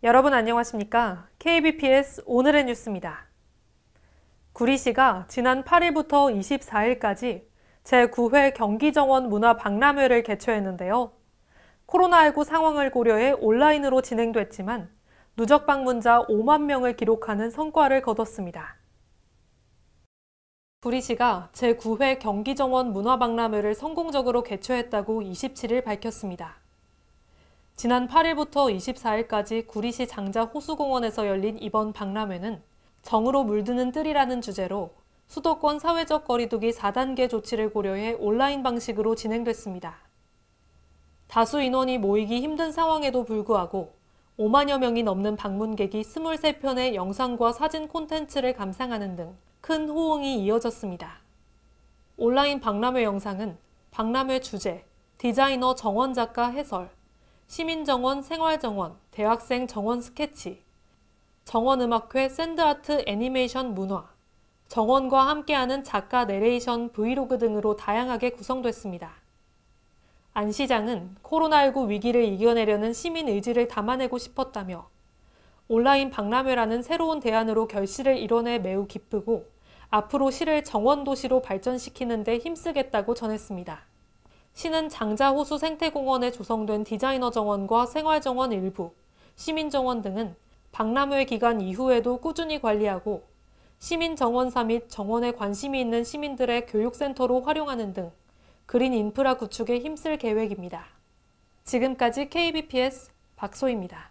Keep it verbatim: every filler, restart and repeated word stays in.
여러분 안녕하십니까? 케이비피에스 오늘의 뉴스입니다. 구리시가 지난 팔 일부터 이십사 일까지 제구 회 경기정원 문화박람회를 개최했는데요. 코로나십구 상황을 고려해 온라인으로 진행됐지만 누적 방문자 오만 명을 기록하는 성과를 거뒀습니다. 구리시가 제구 회 경기정원 문화박람회를 성공적으로 개최했다고 이십칠 일 밝혔습니다. 지난 팔 일부터 이십사 일까지 구리시 장자 호수공원에서 열린 이번 박람회는 정으로 물드는 뜰이라는 주제로 수도권 사회적 거리두기 사 단계 조치를 고려해 온라인 방식으로 진행됐습니다. 다수 인원이 모이기 힘든 상황에도 불구하고 오만여 명이 넘는 방문객이 이십삼 편의 영상과 사진 콘텐츠를 감상하는 등 큰 호응이 이어졌습니다. 온라인 박람회 영상은 박람회 주제, 디자이너 정원 작가 해설, 시민정원 생활정원, 대학생 정원 스케치, 정원음악회 샌드아트 애니메이션 문화, 정원과 함께하는 작가 내레이션 브이로그 등으로 다양하게 구성됐습니다. 안 시장은 코로나십구 위기를 이겨내려는 시민 의지를 담아내고 싶었다며 온라인 박람회라는 새로운 대안으로 결실을 이뤄내 매우 기쁘고 앞으로 시를 정원도시로 발전시키는 데 힘쓰겠다고 전했습니다. 시는 장자호수 생태공원에 조성된 디자이너 정원과 생활정원 일부, 시민정원 등은 박람회 기간 이후에도 꾸준히 관리하고 시민정원사 및 정원에 관심이 있는 시민들의 교육센터로 활용하는 등 그린 인프라 구축에 힘쓸 계획입니다. 지금까지 케이비피에스 박소희입니다.